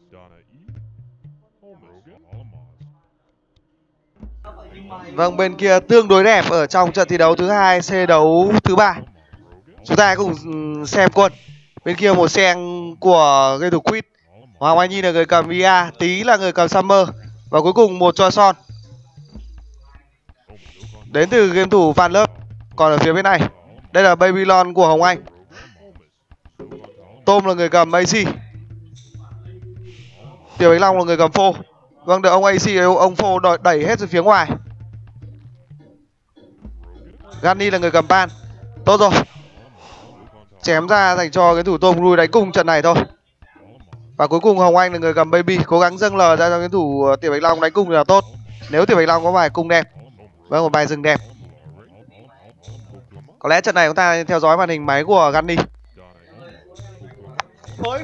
Vâng, bên kia tương đối đẹp ở trong trận thi đấu thứ hai C đấu thứ ba. Chúng ta cùng xem quân. Bên kia một sen của game thủ Quýt, Hoàng Anh Nhi là người cầm IA, Tí là người cầm Summer, và cuối cùng một choi son đến từ game thủ Phan Lớp. Còn ở phía bên này, đây là Babylon của Hồng Anh, Tôm là người cầm AC, Tiểu Bạch Long là người cầm phô. Vâng, được ông AC ông phô đẩy hết ra phía ngoài. Gani là người cầm pan. Tốt rồi, chém ra dành cho cái thủ Tôm lui đánh cùng trận này thôi. Và cuối cùng Hồng Anh là người cầm Baby, cố gắng dâng lờ ra cho cái thủ Tiểu Bạch Long đánh cung là tốt. Nếu Tiểu Bạch Long có bài cung đẹp, vâng, một bài rừng đẹp. Có lẽ trận này chúng ta theo dõi màn hình máy của Gani. Thôi.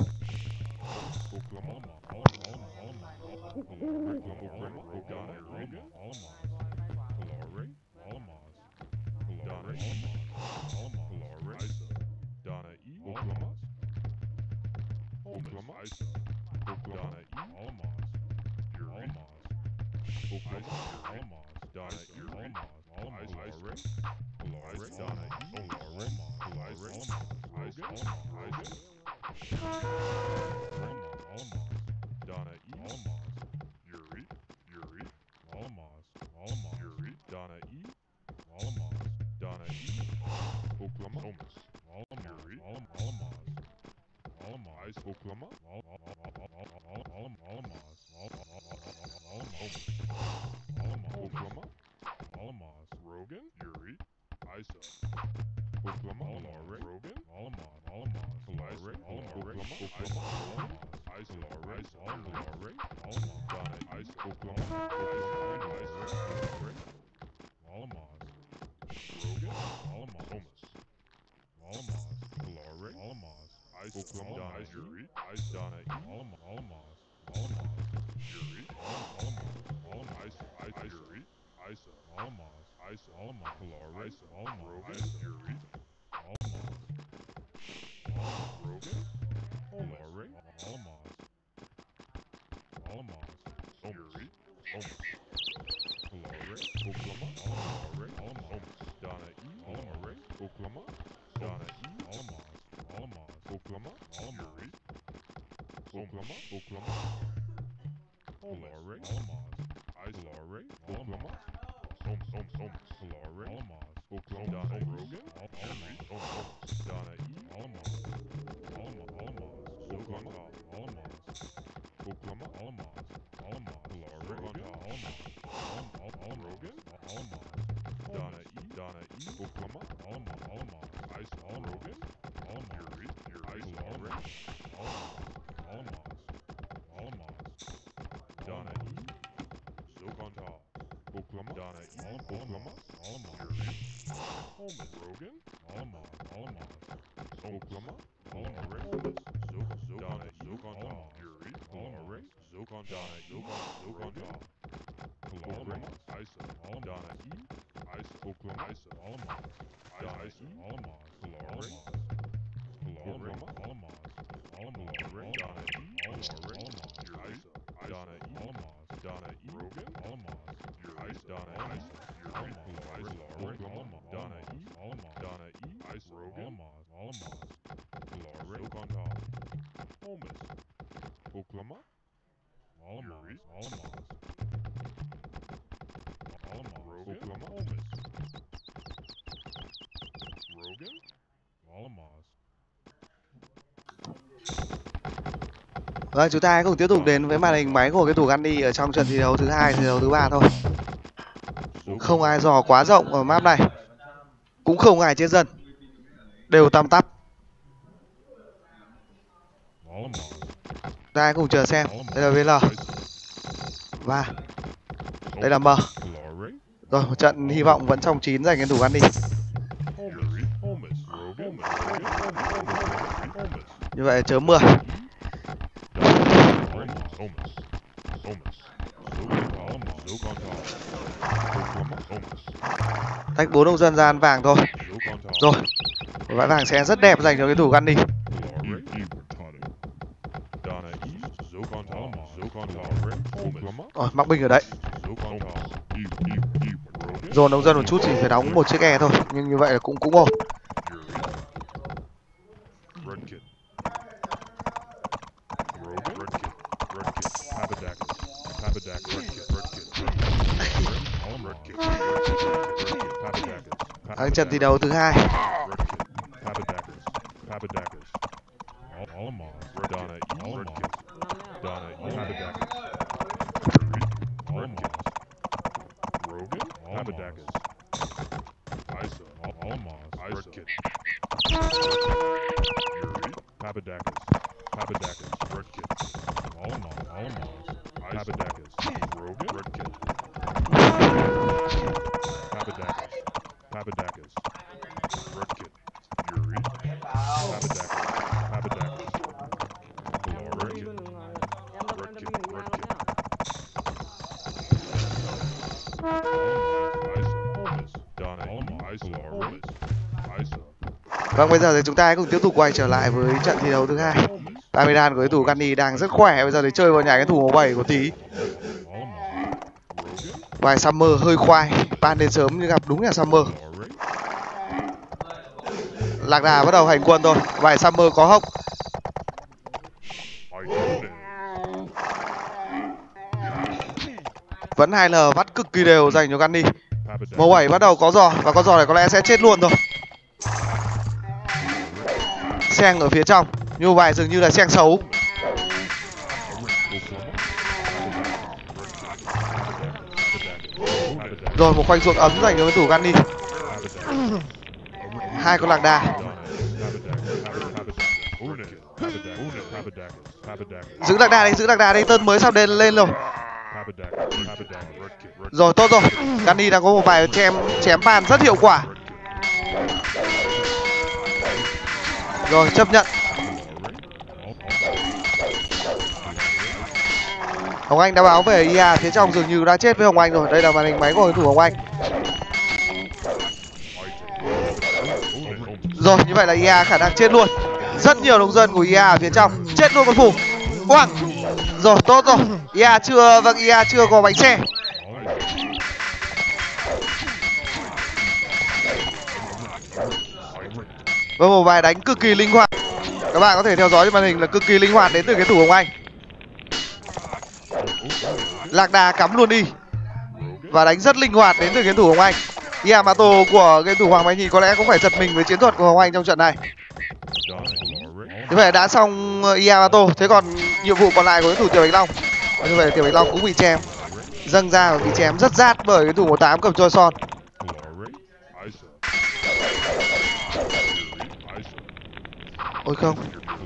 Vâng, chúng ta cùng tiếp tục đến với màn hình máy của cái thủ Gani ở trong trận thi đấu thứ hai, thi đấu thứ ba thôi. Không ai dò quá rộng ở map này, cũng không ai chết dần, đều tăm tắp. Ta cùng chờ xem. Đây là VL và đây là M. Rồi, một trận hy vọng vẫn trong 9 dành cái thủ Gani. Như vậy chớm 10. Tách 4 ông dân gian vàng thôi. Rồi, vãi vàng sẽ rất đẹp dành cho cái thủ Gani. Rồi, mắc binh ở đấy. Dồn nông dân một chút thì phải đóng một chiếc e thôi, nhưng như vậy là cũng ổn. Trận thi đấu thứ hai. Vâng, bây giờ thì chúng ta hãy cùng tiếp tục quay trở lại với trận thi đấu thứ hai. Tamidan của đối thủ Gunny đang rất khỏe, bây giờ thì chơi vào nhà cái thủ màu 7 của Tí. Vài Summer hơi khoai, ban đến sớm nhưng gặp đúng nhà Summer. Lạc Đà bắt đầu hành quân thôi, vài Summer có hốc. Vẫn 2L vắt cực kỳ đều dành cho Gunny. Màu 7 bắt đầu có giò, và con giò này có lẽ sẽ chết luôn thôi. Xeng ở phía trong, như vài dường như là xeng xấu. Rồi một khoanh ruộng ấm dành cho đối thủ Gunny. Hai con lạc đà. Giữ lạc đà đây, Tân mới sắp lên rồi. Rồi tốt rồi, Gunny đang có một vài chém bàn rất hiệu quả. Rồi chấp nhận. Hồng Anh đã báo về IA phía trong dường như đã chết với Hồng Anh rồi. Đây là màn hình máy của đối thủ Hồng Anh. Rồi như vậy là IA khả năng chết luôn. Rất nhiều nông dân của IA ở phía trong. Chết luôn con phù. Oang. Rồi tốt rồi. IA chưa có bánh xe. Và một vài đánh cực kỳ linh hoạt. Các bạn có thể theo dõi trên màn hình là cực kỳ linh hoạt đến từ cái thủ Hồng Anh. Lạc đà cắm luôn đi. Và đánh rất linh hoạt đến từ cái thủ Hồng Anh. Yamato của cái thủ Hoàng Mai Nhi có lẽ cũng phải giật mình với chiến thuật của Hồng Anh trong trận này. Như vậy đã xong Yamato. Thế còn nhiệm vụ còn lại của cái thủ Tiểu Bạch Long. Như vậy Tiểu Bạch Long cũng bị chém. Dâng ra và bị chém rất rát bởi cái thủ 18 cầm Choi Son. Ôi không,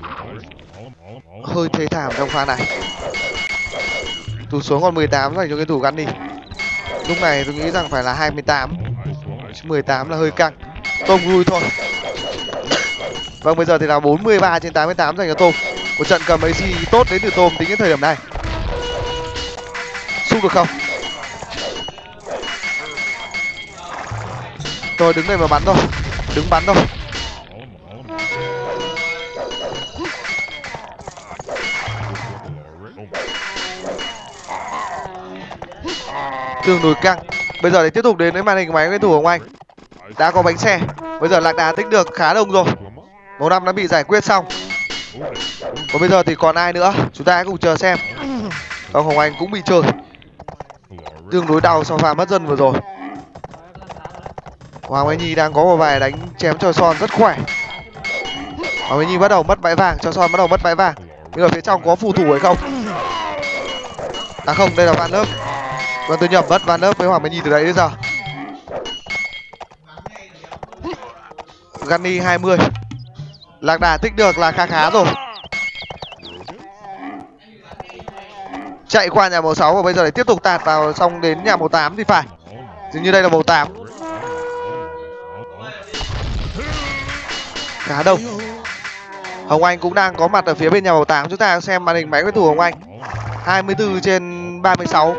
hơi thế thảm trong pha này. Tụt xuống còn 18 dành cho cái thủ Gunny. Lúc này tôi nghĩ rằng phải là 28. 18 là hơi căng. Tôm vui thôi. Vâng, bây giờ thì là 43/88 dành cho Tôm. Một trận cầm AC tốt đến từ Tôm tính đến thời điểm này. Xúc được không? Tôi đứng đây mà bắn thôi. Đứng bắn thôi. Tương đối căng. Bây giờ thì tiếp tục đến với màn hình máy cái thủ Hồng Anh. Đã có bánh xe. Bây giờ lạc đà tích được khá đông rồi. Màu 5 đã bị giải quyết xong. Còn bây giờ thì còn ai nữa? Chúng ta hãy cùng chờ xem. Còn Hồng Anh cũng bị chơi. Tương đối đau sau pha mất dân vừa rồi. Hoàng Mai Nhi đang có một vài đánh chém Choi Son rất khỏe. Hoàng Mai Nhi bắt đầu mất bãi vàng, Choi Son bắt đầu mất bãi vàng. Nhưng ở phía trong có phù thủ hay không? À không, đây là Van Lớp. Vâng, tôi nhầm mất Van Lớp với Hoàng Mai Nhi từ đấy đến giờ. Gunny 20. Lạc đà tích được là khá rồi. Chạy qua nhà màu 6 và bây giờ để tiếp tục tạt vào xong đến nhà màu 8 thì phải. Dường như đây là màu 8. Khá đông. Hồng Anh cũng đang có mặt ở phía bên nhà màu 8. Chúng ta xem màn hình máy đối thủ Hồng Anh. 24/36.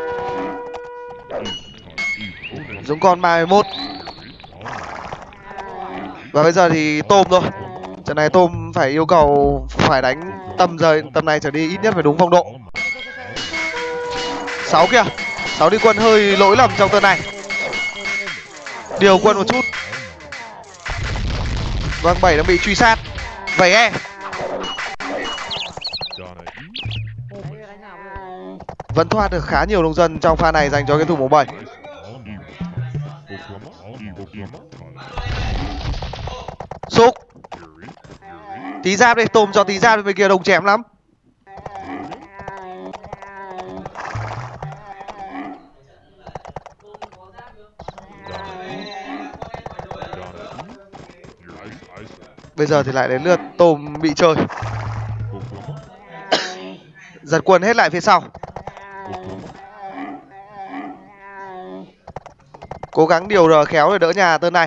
Giống con 31. Và bây giờ thì Tôm thôi. Trận này Tôm phải yêu cầu phải đánh tầm này trở đi ít nhất phải đúng phong độ. 6 kìa. 6 đi quân hơi lỗi lầm trong turn này. Điều quân một chút. Vâng, 7 đang bị truy sát. Vẩy e. Vẫn thoát được khá nhiều nông dân trong pha này dành cho cái thủ mẫu 7. Xúc. Tí giáp đi, tôm cho tí giáp đi, bên kia đông chém lắm. Bây giờ thì lại đến lượt tôm bị chơi. Giật quân hết lại phía sau. Cố gắng điều R khéo để đỡ nhà turn này.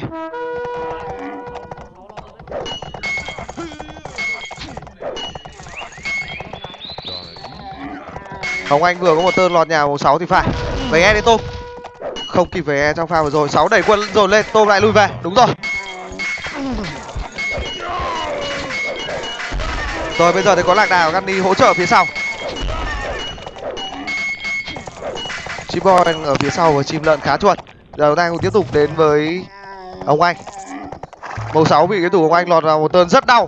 Hồng Anh vừa có một turn lọt nhà màu 6 thì phải. Về e đi tôm. Không kịp về e trong pha vừa rồi. 6 đẩy quân dồn lên, tôm lại lui về. Đúng rồi. Rồi bây giờ thì có Lạc Đà và Gunny hỗ trợ phía sau. Chim Boy ở phía sau và chim lợn khá chuẩn. Giờ đang tiếp tục đến với Hồng Anh. Màu 6 bị cái thủ Hồng Anh lọt vào một turn rất đau.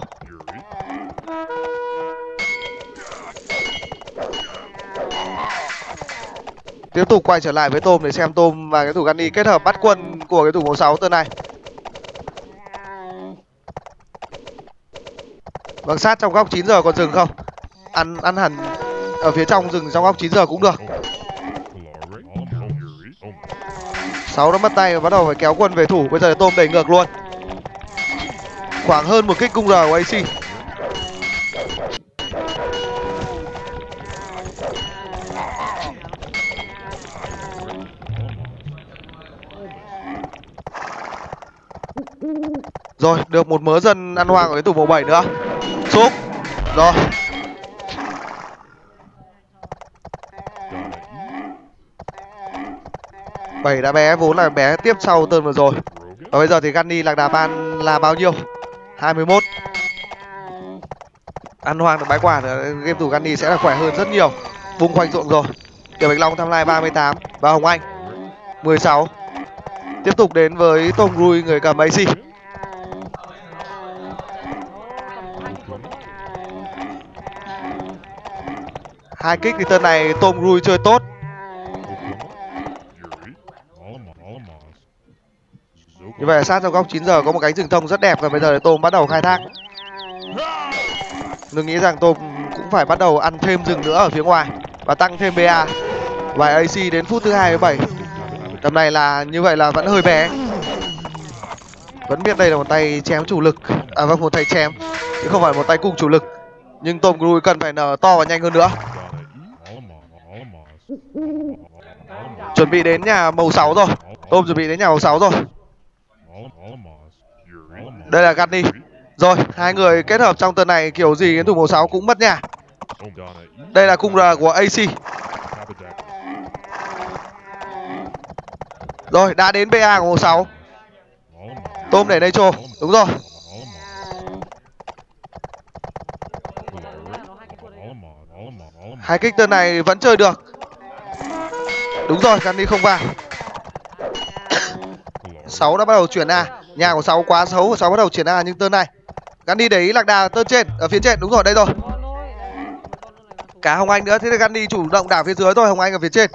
Tiếp tục quay trở lại với tôm để xem tôm và cái thủ Gunny kết hợp bắt quân của cái thủ màu 6 turn này. Vâng, sát trong góc 9 giờ còn dừng không? Ăn hẳn ở phía trong, dừng trong góc 9 giờ cũng được. 6 đã mất tay và bắt đầu phải kéo quân về thủ. Bây giờ tôm đẩy ngược luôn. Khoảng hơn một kích cung R của AC. Rồi, được một mớ dân ăn hoang ở cái thủ màu 7 nữa. Xúc. Rồi. Bảy đã bé, vốn là bé tiếp sau turn vừa rồi. Và bây giờ thì Gunny Lạc Đà ban là bao nhiêu? 21. Ăn hoang được bãi quả nữa, game thủ Gunny sẽ là khỏe hơn rất nhiều. Bung quanh ruộng rồi. Tiểu Bạch Long tham lai 38 và Hồng Anh 16. Tiếp tục đến với Tom Rui, người cầm AC. Hai kích thì turn này Tom Rui chơi tốt. Như vậy là sát trong góc 9 giờ có một cánh rừng thông rất đẹp và bây giờ Tom bắt đầu khai thác. Tôi nghĩ rằng Tom cũng phải bắt đầu ăn thêm rừng nữa ở phía ngoài và tăng thêm BA. Và AC đến phút thứ 27. Tầm này là như vậy là vẫn hơi bé. Vẫn biết đây là một tay chém chủ lực. À vâng, một tay chém chứ không phải một tay cung chủ lực. Nhưng Tom Cruise cần phải nở to và nhanh hơn nữa. Chuẩn bị đến nhà màu 6 rồi. Tom chuẩn bị đến nhà màu 6 rồi. Đây là Gunny. Rồi, hai người kết hợp trong turn này kiểu gì cái thủ màu 6 cũng mất nhà. Đây là cung R của AC. Rồi, đã đến BA của màu 6. Tom để đây trô. Đúng rồi. Hai kích turn này vẫn chơi được. Đúng rồi, Gunny không vào. 6 đã bắt đầu chuyển A. Nhà của 6 quá xấu, 6 bắt đầu chuyển A nhưng turn này Gunny để ý Lạc Đà turn trên, ở phía trên, đúng rồi, đây rồi. Cả Hồng Anh nữa, thế là Gunny chủ động đảo phía dưới thôi, Hồng Anh ở phía trên.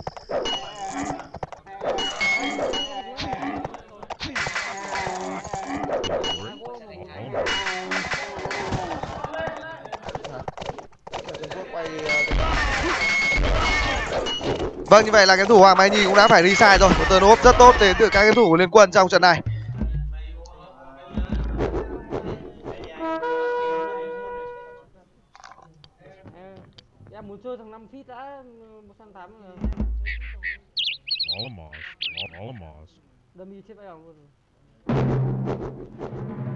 Vâng, như vậy là cái thủ Hoàng Mai Nhi cũng đã phải resign rồi. Một turn ốp rất tốt đến từ các cái thủ của Liên Quân trong trận này. Em muốn chơi thằng 5 feet đã 108 rồi. Dummy chết vậy không?